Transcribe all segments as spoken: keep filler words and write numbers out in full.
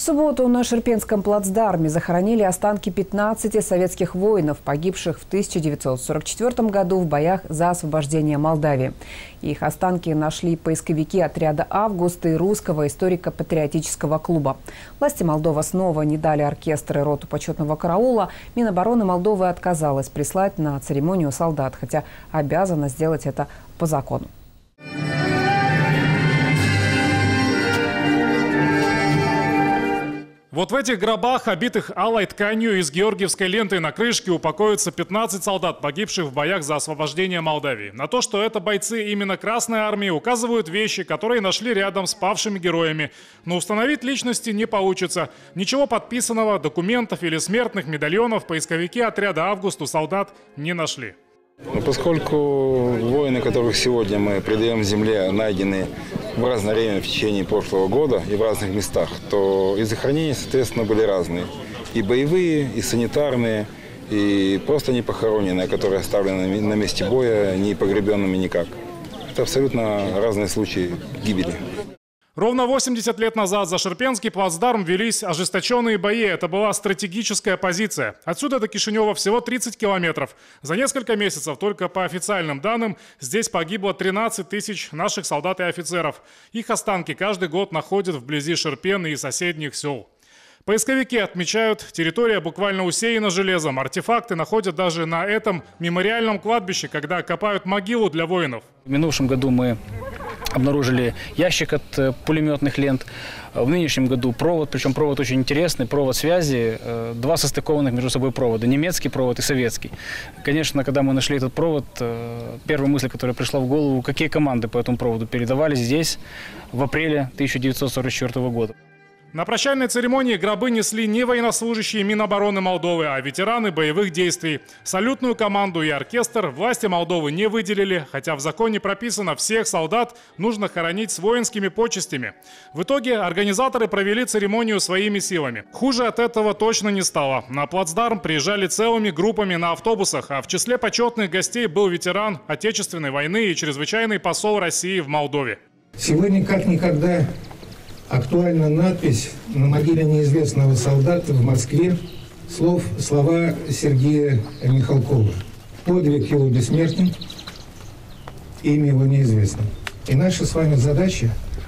В субботу на Шерпенском плацдарме захоронили останки пятнадцати советских воинов, погибших в тысяча девятьсот сорок четвёртом году в боях за освобождение Молдавии. Их останки нашли поисковики отряда «Август» и Русского историко-патриотического клуба. Власти Молдовы снова не дали оркестр и роту почетного караула. Минобороны Молдовы отказалась прислать на церемонию солдат, хотя обязана сделать это по закону. Вот в этих гробах, обитых алой тканью и с георгиевской лентой на крышке, упокоятся пятнадцать солдат, погибших в боях за освобождение Молдавии. На то, что это бойцы именно Красной Армии, указывают вещи, которые нашли рядом с павшими героями. Но установить личности не получится. Ничего подписанного, документов или смертных медальонов поисковики отряда «Август» у солдат не нашли. Но поскольку воины, которых сегодня мы предаем земле, найдены в разное время в течение прошлого года и в разных местах, то и захоронения, соответственно, были разные. И боевые, и санитарные, и просто не похороненные, которые оставлены на месте боя, не погребенными никак. Это абсолютно разные случаи гибели. Ровно восемьдесят лет назад за Шерпенский плацдарм велись ожесточенные бои. Это была стратегическая позиция. Отсюда до Кишинева всего тридцать километров. За несколько месяцев, только по официальным данным, здесь погибло тринадцать тысяч наших солдат и офицеров. Их останки каждый год находят вблизи Шерпена и соседних сел. Поисковики отмечают, территория буквально усеяна железом. Артефакты находят даже на этом мемориальном кладбище, когда копают могилу для воинов. В минувшем году мы обнаружили ящик от пулеметных лент. В нынешнем году провод, причем провод очень интересный, провод связи, два состыкованных между собой провода, немецкий провод и советский. Конечно, когда мы нашли этот провод, первая мысль, которая пришла в голову, какие команды по этому проводу передавались здесь в апреле тысяча девятьсот сорок четвёртого года. На прощальной церемонии гробы несли не военнослужащие Минобороны Молдовы, а ветераны боевых действий. Салютную команду и оркестр власти Молдовы не выделили, хотя в законе прописано, всех солдат нужно хоронить с воинскими почестями. В итоге организаторы провели церемонию своими силами. Хуже от этого точно не стало. На плацдарм приезжали целыми группами на автобусах, а в числе почетных гостей был ветеран Отечественной войны и чрезвычайный посол России в Молдове. Сегодня как никогда актуальна надпись на могиле неизвестного солдата в Москве, слов, слова Сергея Михалкова. Подвиг его бессмертен, имя его неизвестно. И наша с вами задача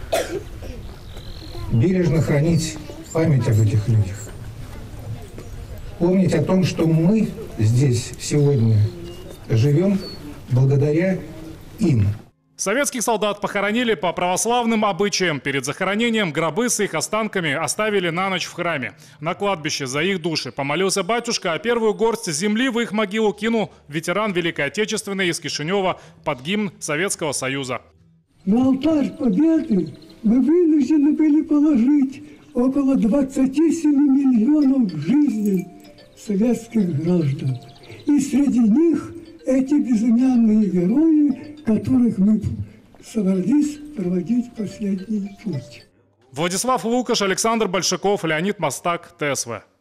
бережно хранить память об этих людях. Помнить о том, что мы здесь сегодня живем благодаря им. Советских солдат похоронили по православным обычаям. Перед захоронением гробы с их останками оставили на ночь в храме. На кладбище за их души помолился батюшка, а первую горсть земли в их могилу кинул ветеран Великой Отечественной из Кишинева под гимн Советского Союза. На алтарь победы мы вынуждены были положить около двадцати семи миллионов жизней советских граждан. И среди них эти безымянные герои, которых мы собрались проводить последний путь. Владислав Лукаш, Александр Большаков, Леонид Мостак, ТСВ.